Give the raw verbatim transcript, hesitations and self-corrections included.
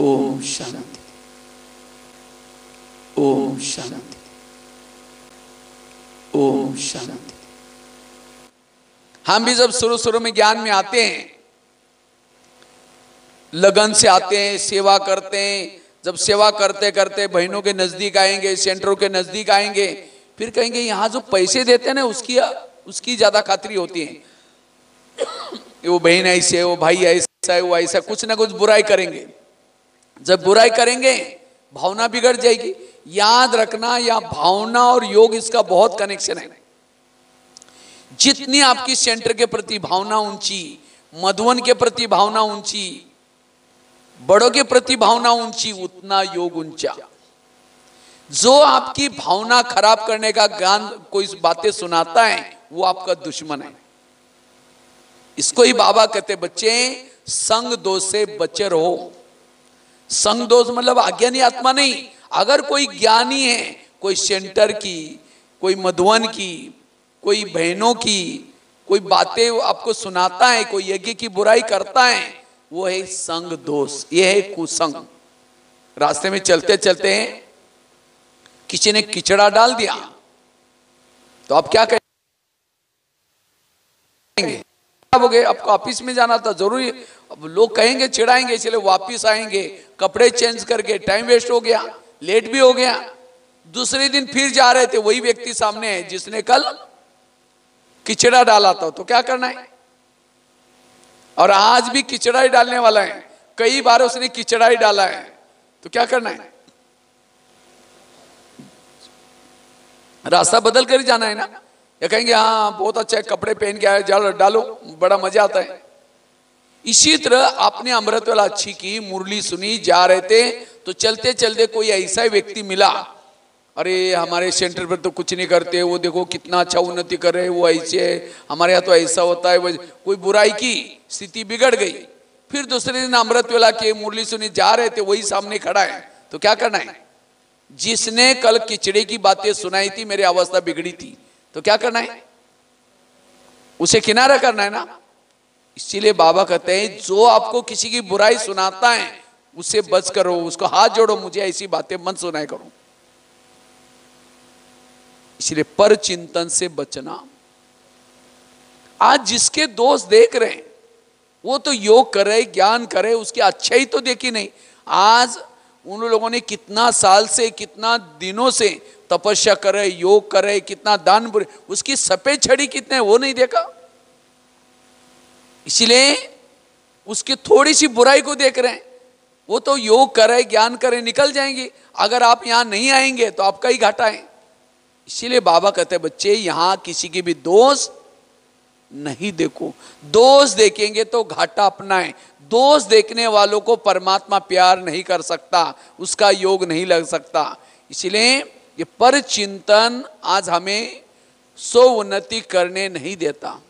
ओम शांति, ओम शांति, ओम शांति। हम भी जब शुरू शुरू में ज्ञान में आते हैं, लगन से आते हैं, सेवा करते हैं। जब सेवा करते करते बहनों के नजदीक आएंगे, सेंटरों के नजदीक आएंगे, फिर कहेंगे यहाँ जो पैसे देते हैं ना उसकी उसकी ज्यादा खातिरी होती है। वो बहन ऐसे है, वो भाई ऐसा है, वो ऐसा, कुछ ना कुछ बुराई करेंगे। जब बुराई करेंगे भावना बिगड़ जाएगी। याद रखना, या भावना और योग इसका बहुत कनेक्शन है। जितनी आपकी सेंटर के प्रति भावना ऊंची, मधुवन के प्रति भावना ऊंची, बड़ों के प्रति भावना ऊंची, उतना योग ऊंचा। जो आपकी भावना खराब करने का ज्ञान कोई बातें सुनाता है वो आपका दुश्मन है। इसको ही बाबा कहते, बच्चे संग दोष से बचे रहो। संग दोष मतलब अज्ञानी आत्मा नहीं। अगर कोई ज्ञानी है, कोई सेंटर की, कोई मधुवन की, कोई बहनों की, कोई बातें आपको सुनाता है, कोई यज्ञ की बुराई करता है, वो है संग दोष, ये है कुसंग। रास्ते में चलते चलते हैं किसी ने किचड़ा डाल दिया तो आप क्या कहेंगे? हो गए, आपको ऑफिस में जाना था, जरूरी। अब लोग कहेंगे, चिढ़ाएंगे, इसलिए वापिस आएंगे, कपड़े चेंज करके, टाइम वेस्ट हो गया, लेट भी हो गया। दूसरे दिन फिर जा रहे थे, वही व्यक्ति सामने है जिसने कल किचड़ा डाला था, तो क्या करना है? और आज भी किचड़ा ही डालने वाला है, कई बार उसने किचड़ा ही डाला है, तो क्या करना है? रास्ता बदल कर ही जाना है ना। या कहेंगे हाँ बहुत अच्छा है, कपड़े पहन के आए, डालो, बड़ा मजा आता है। इसी तरह आपने अमृत वाला अच्छी की, मुरली सुनी, जा रहे थे, तो चलते चलते कोई ऐसा व्यक्ति मिला, अरे हमारे सेंटर पर तो कुछ नहीं करते, वो देखो कितना अच्छा उन्नति कर रहे हैं, वो ऐसे है, हमारे यहाँ तो ऐसा होता है। कोई बुराई की, स्थिति बिगड़ गई। फिर दूसरे दिन अमृत वेला के मुरली सुनी, जा रहे थे, वही सामने खड़ा है, तो क्या करना है? जिसने कल किचड़े की बातें सुनाई थी, मेरी अवस्था बिगड़ी थी, तो क्या करना है? उसे किनारा करना है ना। इसीलिए बाबा कहते हैं, जो आपको किसी की बुराई सुनाता है उससे बच करो, उसको हाथ जोड़ो, मुझे ऐसी बातें मत सुनाया करो। इसलिए पर चिंतन से बचना। आज जिसके दोष देख रहे हैं वो तो योग करे, ज्ञान करे, उसकी अच्छाई तो देखी नहीं। आज उन लोगों ने कितना साल से, कितना दिनों से तपस्या करे, योग करे, कितना दान बुरे, उसकी सफेद छड़ी कितने वो नहीं देखा। इसलिए उसकी थोड़ी सी बुराई को देख रहे हैं। वो तो योग करे, ज्ञान करे, निकल जाएंगे। अगर आप यहां नहीं आएंगे तो आपका ही घाटा है। इसीलिए बाबा कहते हैं, बच्चे यहां किसी की भी दोष नहीं देखो। दोष देखेंगे तो घाटा अपना है। दोष देखने वालों को परमात्मा प्यार नहीं कर सकता, उसका योग नहीं लग सकता। इसीलिए ये पर चिंतन आज हमें सो उन्नति करने नहीं देता।